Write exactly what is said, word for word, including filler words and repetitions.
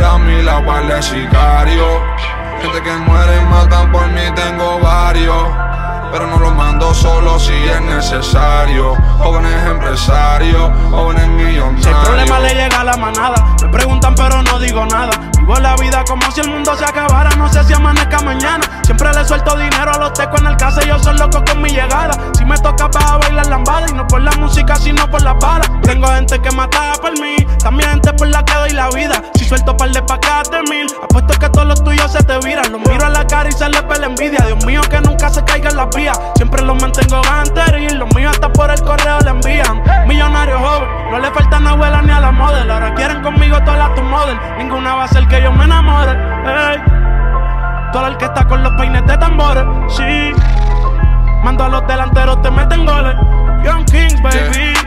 mujer a mi lado, par de sicarios. Gente que muere y matan por mí, tengo varios. Pero no los mando solo si es necesario. Jóvenes empresarios, jóvenes millonarios. Si el problema le llega a la manada, me preguntan pero no digo nada. Vivo la vida como si el mundo se acabara, no sé si amanezca mañana. Siempre le suelto dinero a los tecos en el casa y yo soy loco con mi llegada. Si me toca para bailar lambada y no por la música sino por las balas. Tengo gente que mata por mí, también gente por la que doy la vida. Si suelto par de pacas de mil, apuesto que todos los tuyos se te viran. Los miro a la cara y se les ve la envidia. Dios mío que nunca se caiga en la vía. Siempre los mantengo ganteril, los míos hasta por el correo le envían. Millonario joven, no le faltan abuela ni a la model. Ahora quieren conmigo todas las tu model. Ninguna va a ser que yo me enamore, ey. Todo el que está con los peines de tambores, sí. Mando a los delanteros, te meten goles. Young Kings, baby. Yeah.